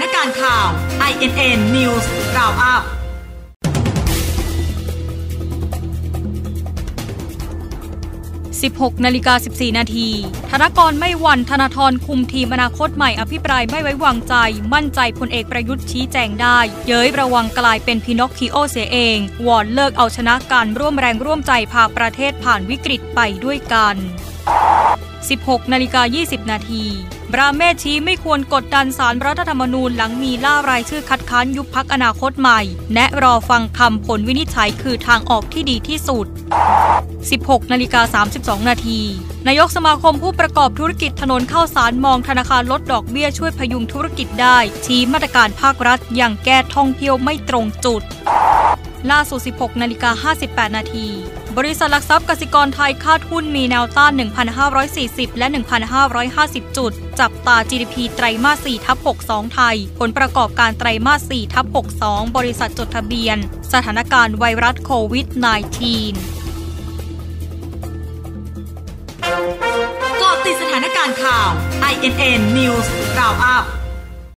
านการณ์ข่าว INN News Roundup 16:14 นาทีธนกรไม่หวั่นธนาธรคุมทีมอนาคตใหม่อภิปรายไม่ไว้วางใจมั่นใจพลเอกประยุทธ์ชี้แจงได้เย้ยระวังกลายเป็นพินอคคิโอเสียเองวอนเลิกเอาชนะกันร่วมแรงร่วมใจพาประเทศผ่านวิกฤตไปด้วยกัน16:20 นาทีบราเมศชี้ไม่ควรกดดันศาลรัฐธรรมนูญหลังมีล่ารายชื่อคัดค้านยุบพรรคอนาคตใหม่แนะรอฟังคำผลวินิจฉัยคือทางออกที่ดีที่สุด16:32 นาทีนายกสมาคมผู้ประกอบธุรกิจถนนข้าวสารมองธนาคารลดดอกเบี้ยช่วยพยุงธุรกิจได้ชี้มาตรการภาครัฐอย่างแก้ท่องเที่ยวไม่ตรงจุดล่าสุด 16:58 นาทีบริษัทหลักทรัพย์กสิกรไทยคาดหุ้นมีแนวต้าน 1,540 และ 1,550 จุดจับตา GDP ไตรมาส 4/62 ไทยผลประกอบการไตรมาส 4/62 บริษัทจดทะเบียนสถานการณ์ไวรัสโควิด -19 เกาะติดสถานการณ์ข่าว INN News Roundup